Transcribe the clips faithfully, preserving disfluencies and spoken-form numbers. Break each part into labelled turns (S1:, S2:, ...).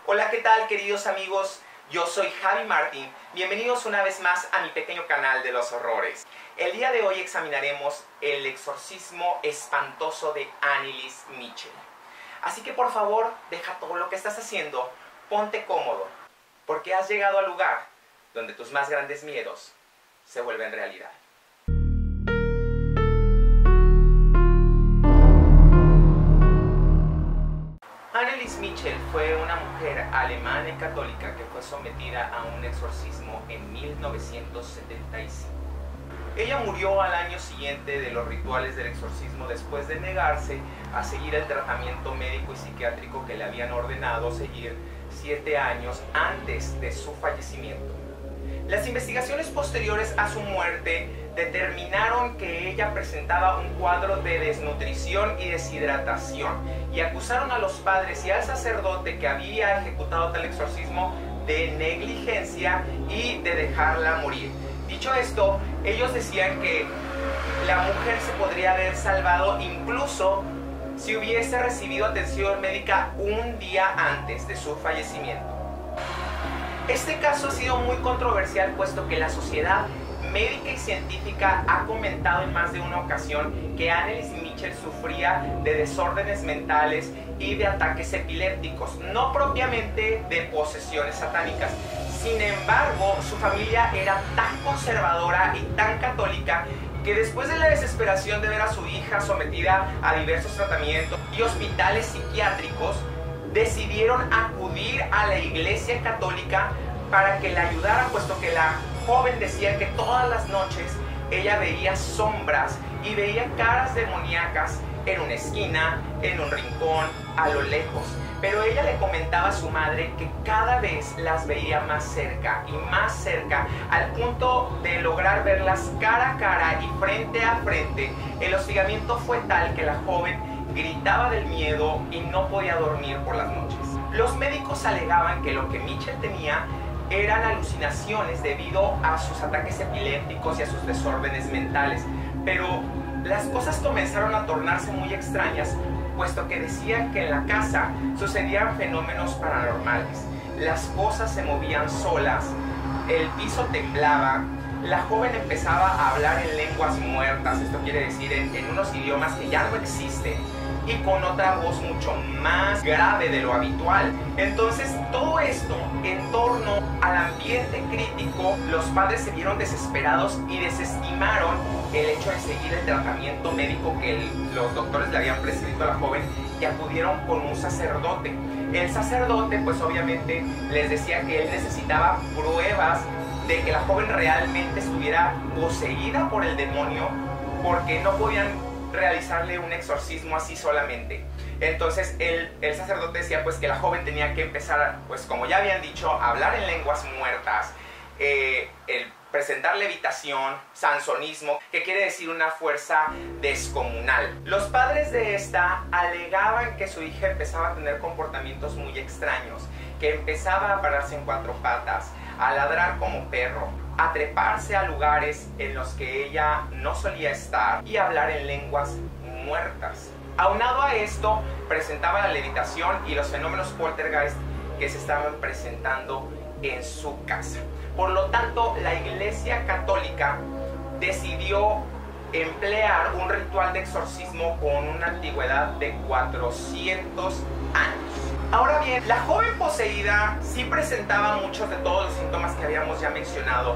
S1: Hola, ¿qué tal, queridos amigos? Yo soy Javi Martín. Bienvenidos una vez más a mi pequeño canal de los horrores. El día de hoy examinaremos el exorcismo espantoso de Anneliese Michel. Así que por favor, deja todo lo que estás haciendo, ponte cómodo, porque has llegado al lugar donde tus más grandes miedos se vuelven realidad. Anneliese Michel fue una mujer alemana y católica que fue sometida a un exorcismo en mil novecientos setenta y cinco. Ella murió al año siguiente de los rituales del exorcismo después de negarse a seguir el tratamiento médico y psiquiátrico que le habían ordenado seguir siete años antes de su fallecimiento. Las investigaciones posteriores a su muerte determinaron que ella presentaba un cuadro de desnutrición y deshidratación y acusaron a los padres y al sacerdote que había ejecutado tal exorcismo de negligencia y de dejarla morir. Dicho esto, ellos decían que la mujer se podría haber salvado incluso si hubiese recibido atención médica un día antes de su fallecimiento. Este caso ha sido muy controversial, puesto que la sociedad médica y científica ha comentado en más de una ocasión que Anneliese Michel sufría de desórdenes mentales y de ataques epilépticos, no propiamente de posesiones satánicas. Sin embargo, su familia era tan conservadora y tan católica que después de la desesperación de ver a su hija sometida a diversos tratamientos y hospitales psiquiátricos, decidieron acudir a la Iglesia Católica para que la ayudaran, puesto que la joven decía que todas las noches ella veía sombras y veía caras demoníacas en una esquina, en un rincón, a lo lejos. Pero ella le comentaba a su madre que cada vez las veía más cerca y más cerca, al punto de lograr verlas cara a cara y frente a frente. El hostigamiento fue tal que la joven gritaba del miedo y no podía dormir por las noches. Los médicos alegaban que lo que Michel tenía eran alucinaciones debido a sus ataques epilépticos y a sus desórdenes mentales, pero las cosas comenzaron a tornarse muy extrañas, puesto que decían que en la casa sucedían fenómenos paranormales. Las cosas se movían solas, el piso temblaba, la joven empezaba a hablar en lenguas muertas, esto quiere decir en, en unos idiomas que ya no existen, y con otra voz mucho más grave de lo habitual. Entonces, todo esto en torno al ambiente crítico, los padres se vieron desesperados y desestimaron el hecho de seguir el tratamiento médico que el, los doctores le habían prescrito a la joven, y acudieron con un sacerdote. El sacerdote, pues obviamente, les decía que él necesitaba pruebas de que la joven realmente estuviera poseída por el demonio, porque no podían realizarle un exorcismo así solamente. Entonces el, el sacerdote decía pues que la joven tenía que empezar, pues como ya habían dicho, a hablar en lenguas muertas, eh, el presentar levitación, sansonismo, que quiere decir una fuerza descomunal. Los padres de esta alegaban que su hija empezaba a tener comportamientos muy extraños, que empezaba a pararse en cuatro patas, a ladrar como perro, a treparse a lugares en los que ella no solía estar y hablar en lenguas muertas. Aunado a esto, presentaba la levitación y los fenómenos poltergeist que se estaban presentando en su casa. Por lo tanto, la Iglesia Católica decidió emplear un ritual de exorcismo con una antigüedad de cuatrocientos años. Ahora bien, la joven poseída sí presentaba muchos de todos los síntomas que habíamos ya mencionado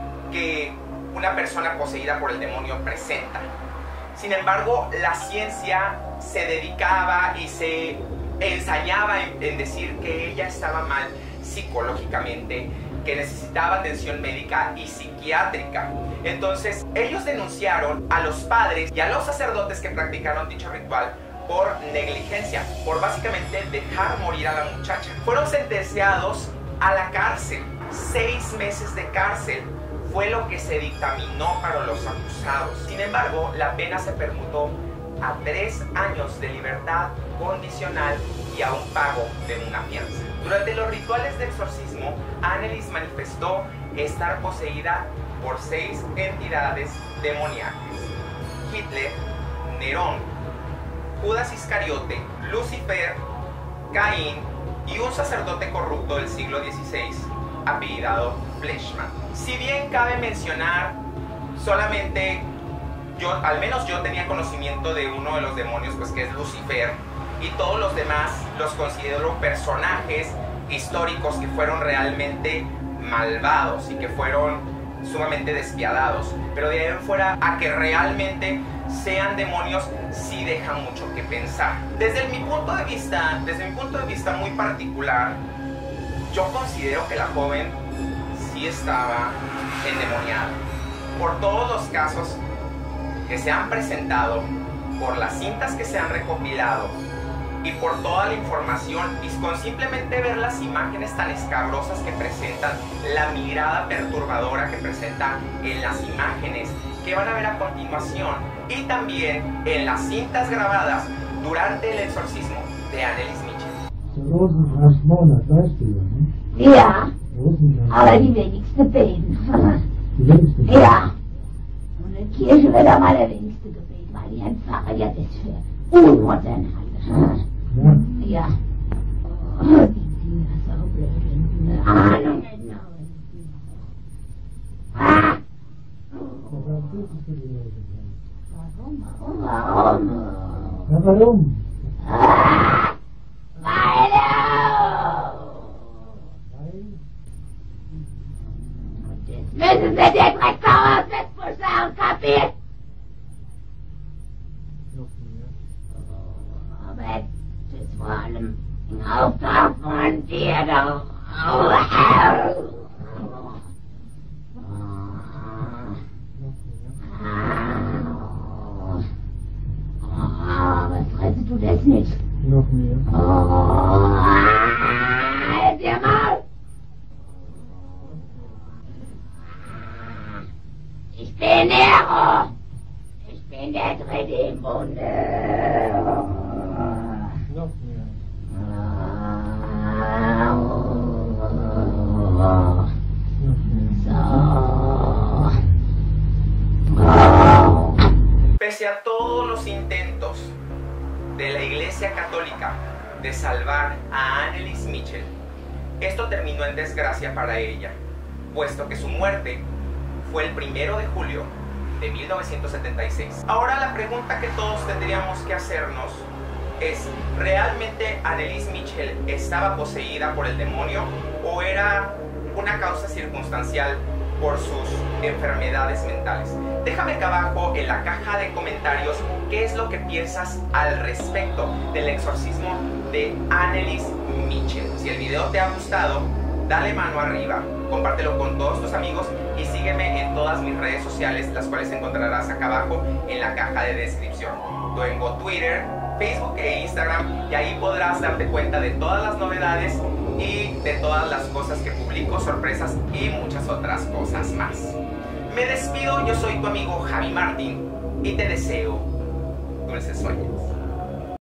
S1: que una persona poseída por el demonio presenta. Sin embargo, la ciencia se dedicaba y se ensayaba en, en decir que ella estaba mal psicológicamente, que necesitaba atención médica y psiquiátrica. Entonces, ellos denunciaron a los padres y a los sacerdotes que practicaron dicho ritual por negligencia, por básicamente dejar morir a la muchacha. Fueron sentenciados a la cárcel. Seis meses de cárcel fue lo que se dictaminó para los acusados. Sin embargo, la pena se permutó a tres años de libertad condicional y a un pago de una fianza. Durante los rituales de exorcismo, Anneliese manifestó estar poseída por seis entidades demoníacas: Hitler, Nerón, Judas Iscariote, Lucifer, Caín y un sacerdote corrupto del siglo dieciséis apellidado Fleischmann. Si bien cabe mencionar, solamente yo, al menos yo tenía conocimiento de uno de los demonios, pues que es Lucifer, y todos los demás los considero personajes históricos que fueron realmente malvados y que fueron sumamente despiadados, pero de ahí en fuera a que realmente sean demonios sí deja mucho que pensar. Desde mi punto de vista, desde mi punto de vista muy particular, yo considero que la joven sí estaba endemoniada por todos los casos que se han presentado, por las cintas que se han recopilado y por toda la información, y con simplemente ver las imágenes tan escabrosas que presentan, la mirada perturbadora que presentan en las imágenes que van a ver a continuación, y también en las cintas grabadas durante el exorcismo de Annelies Michel.
S2: Ja, aber die wenigste beten. Ja, und in der Kirche wird am allerwenigste gebeten, weil die ein Pfarrer ja das für unmodern hat. Ja. Oh, die Dinger so blöd. Ahnung. Ah! Warum? Warum? Warum?
S3: Ja, warum?
S2: Ah! Weil Und jetzt müssen Sie den Drecksauer Fettbuchstaben kapieren. Aber das ist vor allem ein Auftrag von dir doch. Oh, Herr. Was freust du das nicht?
S3: Noch mehr.
S2: Oh, halt dir mal! Ich bin Nero! Ich bin der Dritte im Bunde!
S3: Noch mehr.
S1: Pese a todos los intentos de la Iglesia Católica de salvar a Annelies Michel, esto terminó en desgracia para ella, puesto que su muerte fue el primero de julio de mil novecientos setenta y seis. Ahora la pregunta que todos tendríamos que hacernos es: ¿realmente Annelies Michel estaba poseída por el demonio o era una causa circunstancial por sus enfermedades mentales? Déjame acá abajo en la caja de comentarios qué es lo que piensas al respecto del exorcismo de Annelies Michel. Si el video te ha gustado, dale mano arriba, compártelo con todos tus amigos y sígueme en todas mis redes sociales, las cuales encontrarás acá abajo en la caja de descripción. Tengo Twitter, Facebook e Instagram, y ahí podrás darte cuenta de todas las novedades y de todas las cosas que publico, sorpresas y muchas otras cosas más. Me despido, yo soy tu amigo Javi Martín y te deseo dulces sueños.